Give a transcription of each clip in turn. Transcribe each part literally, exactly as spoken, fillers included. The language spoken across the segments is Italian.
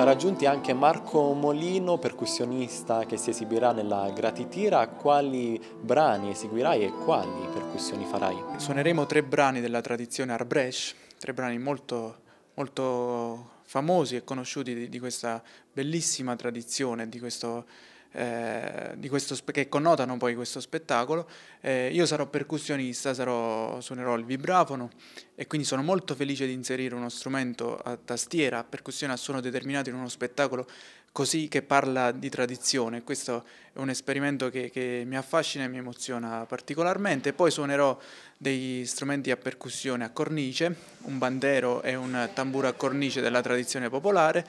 raggiunti anche Marco Molino, percussionista che si esibirà nella Gratitira. Quali brani eseguirai e quali percussioni farai? Suoneremo tre brani della tradizione Arbresh, tre brani molto, molto famosi e conosciuti di, di questa bellissima tradizione, di questo, eh, di questo, che connotano poi questo spettacolo. Eh, io sarò percussionista, sarò, suonerò il vibrafono e quindi sono molto felice di inserire uno strumento a tastiera, a percussione a suono determinato in uno spettacolo così che parla di tradizione. Questo è un esperimento che, che mi affascina e mi emoziona particolarmente. Poi suonerò degli strumenti a percussione a cornice, un bandero e un tamburo a cornice della tradizione popolare,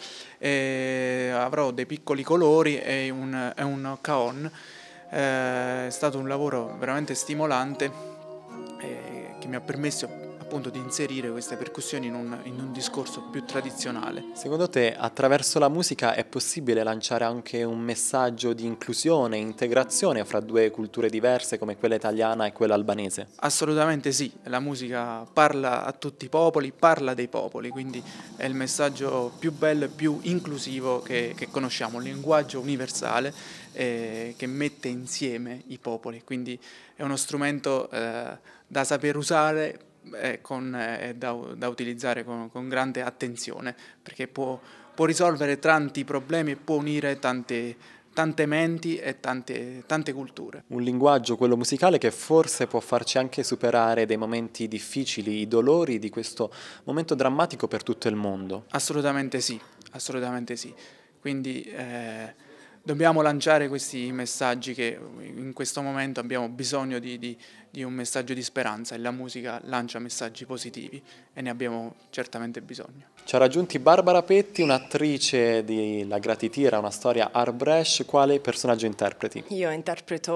e avrò dei piccoli colori e un, e un cajon. Eh, è stato un lavoro veramente stimolante eh, che mi ha permesso appunto di inserire queste percussioni in un, in un discorso più tradizionale. Secondo te, attraverso la musica è possibile lanciare anche un messaggio di inclusione e integrazione fra due culture diverse come quella italiana e quella albanese? Assolutamente sì, la musica parla a tutti i popoli, parla dei popoli, quindi è il messaggio più bello e più inclusivo che, che conosciamo, un linguaggio universale eh, che mette insieme i popoli, quindi è uno strumento eh, da saper usare e con, eh, da, da utilizzare con, con grande attenzione, perché può, può risolvere tanti problemi e può unire tante, tante menti e tante, tante culture. Un linguaggio, quello musicale, che forse può farci anche superare dei momenti difficili, i dolori di questo momento drammatico per tutto il mondo. Assolutamente sì, assolutamente sì. Quindi eh, dobbiamo lanciare questi messaggi che in questo momento abbiamo bisogno di, di, di un messaggio di speranza e la musica lancia messaggi positivi e ne abbiamo certamente bisogno. Ci ha raggiunti Barbara Petti, un'attrice di La Gratitira, una storia Arbresh. Quale personaggio interpreti? Io interpreto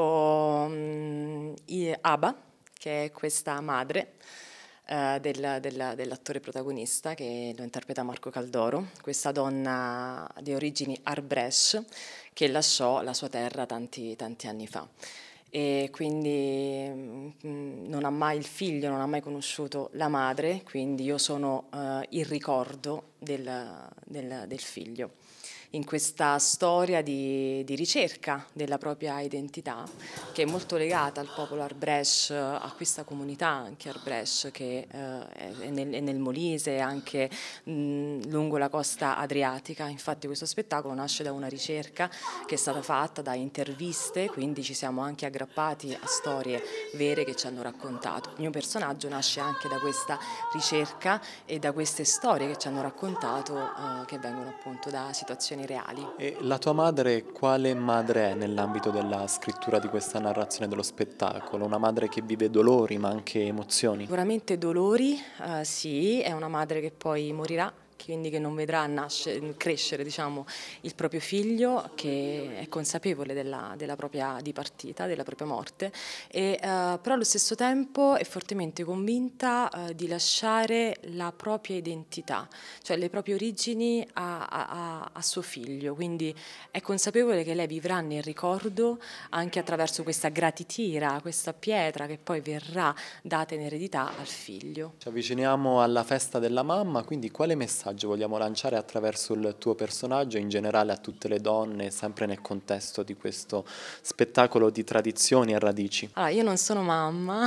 um, Aba, che è questa madre uh, del, del, dell'attore protagonista, che lo interpreta Marco Caldoro, questa donna di origini Arbresh che lasciò la sua terra tanti, tanti anni fa. E quindi mh, non ha mai il figlio, non ha mai conosciuto la madre, quindi io sono uh, il ricordo del, del, del figlio. In questa storia di, di ricerca della propria identità, che è molto legata al popolo Arbresh, a questa comunità anche Arbresh che eh, è, nel, è nel Molise, anche mh, lungo la costa adriatica. Infatti questo spettacolo nasce da una ricerca che è stata fatta, da interviste, quindi ci siamo anche aggrappati a storie vere che ci hanno raccontato. Il mio personaggio nasce anche da questa ricerca e da queste storie che ci hanno raccontato, eh, che vengono appunto da situazioni reali. E la tua madre quale madre è nell'ambito della scrittura di questa narrazione dello spettacolo? Una madre che vive dolori ma anche emozioni? Sicuramente dolori, eh, sì, è una madre che poi morirà, quindi che non vedrà nascere, crescere diciamo, il proprio figlio, che è consapevole della, della propria dipartita, della propria morte, e, uh, però allo stesso tempo è fortemente convinta uh, di lasciare la propria identità, cioè le proprie origini a, a, a suo figlio, quindi è consapevole che lei vivrà nel ricordo anche attraverso questa gratitira, questa pietra che poi verrà data in eredità al figlio. Ci avviciniamo alla festa della mamma, quindi quale messaggio vogliamo lanciare attraverso il tuo personaggio e in generale a tutte le donne, sempre nel contesto di questo spettacolo di tradizioni e radici? Allora, io non sono mamma,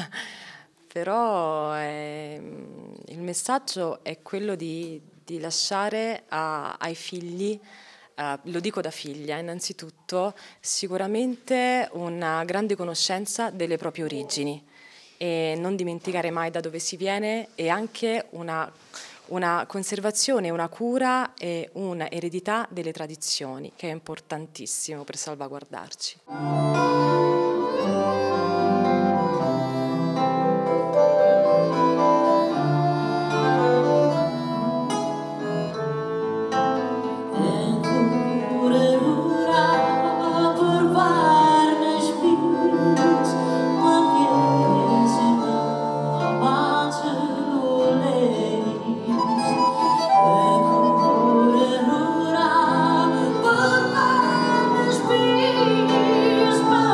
però è, il messaggio è quello di, di lasciare a, ai figli, uh, lo dico da figlia innanzitutto, sicuramente una grande conoscenza delle proprie origini e non dimenticare mai da dove si viene, e anche una una conservazione, una cura e una eredità delle tradizioni, che è importantissimo per salvaguardarci. Peace.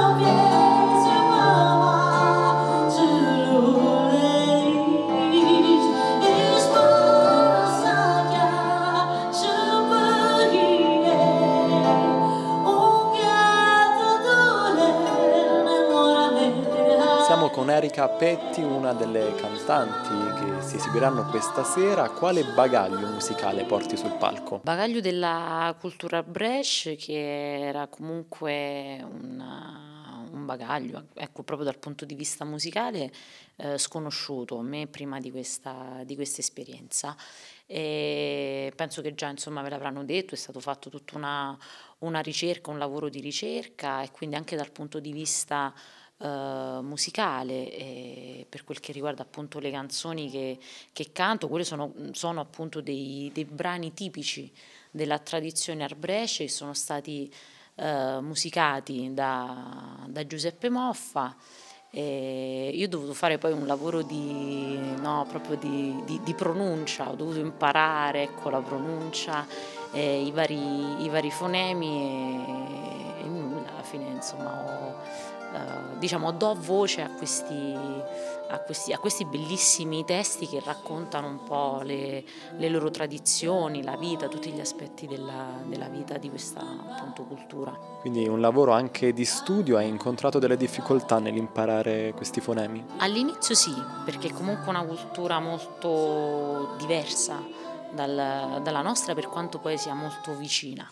Monica Petti, una delle cantanti che si esibiranno questa sera. Quale bagaglio musicale porti sul palco? Bagaglio della cultura Brescia, che era comunque una, un bagaglio, ecco, proprio dal punto di vista musicale, eh, sconosciuto a me prima di questa, di questa esperienza. E penso che già, insomma, ve l'avranno detto, è stato fatto tutta una, una ricerca, un lavoro di ricerca, e quindi anche dal punto di vista eh, musicale, e per quel che riguarda appunto le canzoni che, che canto, quelle sono, sono appunto dei, dei brani tipici della tradizione arbrescia, che sono stati eh, musicati da, da Giuseppe Moffa. E io ho dovuto fare poi un lavoro di, no, proprio di, di, di pronuncia, ho dovuto imparare, ecco, la pronuncia, eh, i, vari, i vari fonemi, e, e nulla, alla fine, insomma, ho, eh, diciamo, do voce a questi, a, questi, a questi bellissimi testi che raccontano un po' le, le loro tradizioni, la vita, tutti gli aspetti della, della vita di questa, appunto, cultura. Quindi un lavoro anche di studio, hai incontrato delle difficoltà nell'imparare questi fonemi? All'inizio sì, perché è comunque una cultura molto diversa dal, dalla nostra, per quanto poi sia molto vicina.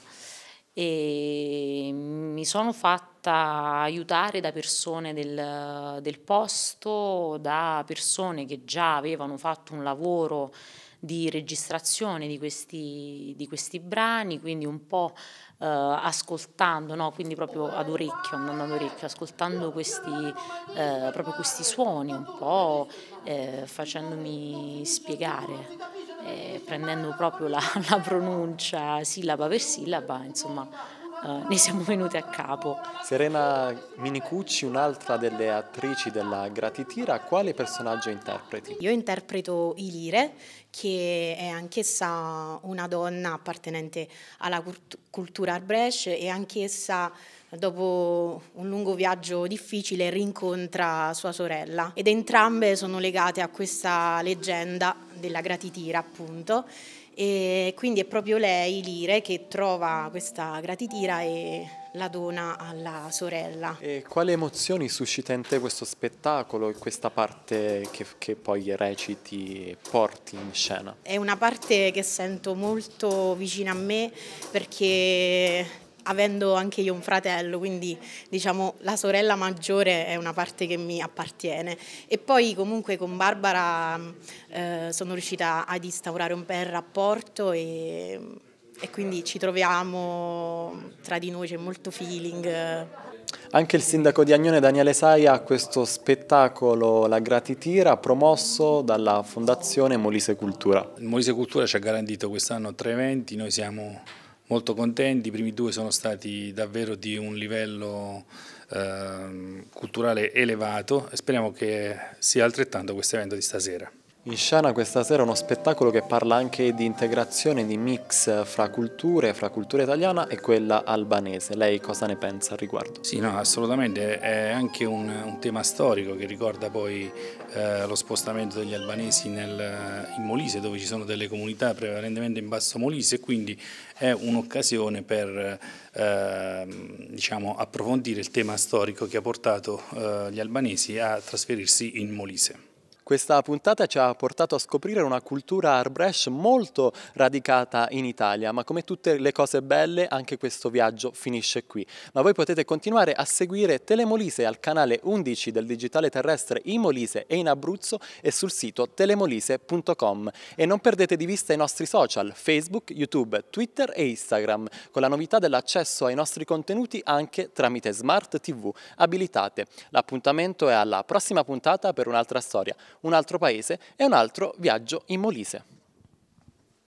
E mi sono fatta aiutare da persone del, del posto, da persone che già avevano fatto un lavoro di registrazione di questi, di questi brani, quindi un po' eh, ascoltando, no? Quindi proprio ad orecchio, andando ad orecchio, ascoltando questi, eh, proprio questi suoni, un po' eh, facendomi spiegare. Eh, prendendo proprio la, la pronuncia sillaba per sillaba, insomma, eh, ne siamo venuti a capo. Serena Minicucci, un'altra delle attrici della Gratitira, quale personaggio interpreti? Io interpreto Ilire, che è anch'essa una donna appartenente alla cultura arbrescia, e anch'essa, dopo un lungo viaggio difficile, rincontra sua sorella, ed entrambe sono legate a questa leggenda della Gratitira, appunto, e quindi è proprio lei, Lire, che trova questa Gratitira e la dona alla sorella. E quali emozioni suscita in te questo spettacolo e questa parte che, che poi reciti e porti in scena? È una parte che sento molto vicina a me, perché avendo anche io un fratello, quindi diciamo la sorella maggiore è una parte che mi appartiene, e poi comunque con Barbara eh, sono riuscita ad instaurare un bel rapporto, e, e quindi ci troviamo tra di noi, c'è molto feeling. Anche il sindaco di Agnone, Daniele Saia, ha questo spettacolo La Gratitira, promosso dalla Fondazione Molise Cultura. Molise Cultura ci ha garantito quest'anno tre eventi, noi siamo molto contenti, i primi due sono stati davvero di un livello eh, culturale elevato, e speriamo che sia altrettanto questo evento di stasera. In scena questa sera uno spettacolo che parla anche di integrazione, di mix fra culture, fra cultura italiana e quella albanese. Lei cosa ne pensa al riguardo? Sì, no, assolutamente, è anche un, un tema storico che ricorda poi eh, lo spostamento degli albanesi nel, in Molise, dove ci sono delle comunità prevalentemente in Basso Molise, e quindi è un'occasione per eh, diciamo, approfondire il tema storico che ha portato eh, gli albanesi a trasferirsi in Molise. Questa puntata ci ha portato a scoprire una cultura arbrescia molto radicata in Italia, ma come tutte le cose belle anche questo viaggio finisce qui. Ma voi potete continuare a seguire Telemolise al canale undici del digitale terrestre in Molise e in Abruzzo, e sul sito telemolise punto com, e non perdete di vista i nostri social Facebook, YouTube, Twitter e Instagram, con la novità dell'accesso ai nostri contenuti anche tramite Smart tivù abilitate. L'appuntamento è alla prossima puntata per un'altra storia, un altro paese e un altro viaggio in Molise.